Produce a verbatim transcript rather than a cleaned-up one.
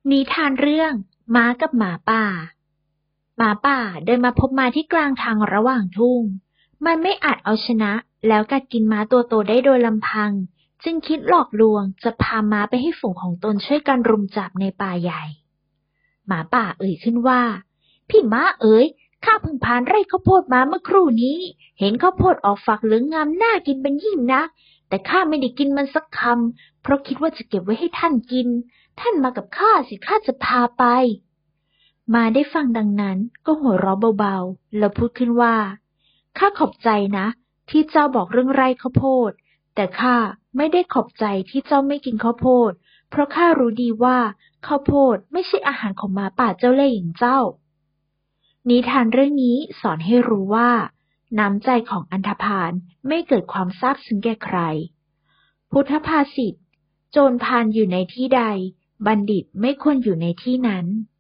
นิทานเรื่องม้ากับหมาป่าหมาป่าเดินมาพบม้าที่กลางทางระหว่างทุ่งมันไม่อาจเอาชนะแล้วกัดกินม้าตัวโตได้โดยลำพังจึงคิดหลอกลวงจะพาม้าไปให้ฝูงของตนช่วยกันรุมจับในป่าใหญ่หมาป่าเอ่ยขึ้นว่าพี่ม้าเอ๋ยข้าเพิ่งผ่านไร่ข้าวโพดมาเมื่อครู่นี้เห็นข้าวโพดออกฝักเหลืองงามน่ากินเป็นยิ่งนักแต่ข้าไม่ได้กินมันสักคำเพราะคิดว่าจะเก็บไว้ให้ท่านกินท่านมากับข้าสิข้าจะพาไปม้าได้ฟังดังนั้นก็หัวเราะเบาๆแล้วพูดขึ้นว่าข้าขอบใจนะที่เจ้าบอกเรื่องไร่ข้าวโพดแต่ข้าไม่ได้ขอบใจที่เจ้าไม่กินข้าวโพดเพราะข้ารู้ดีว่าข้าวโพดไม่ใช่อาหารของหมาป่าเจ้าเล่ห์อย่างเจ้านิทานเรื่องนี้สอนให้รู้ว่าน้ำใจของอันธพาลไม่เกิดความซาบซึ้งแก่ใครพุทธภาษิตโจรพาลอยู่ในที่ใดบัณฑิตไม่ควรอยู่ในที่นั้น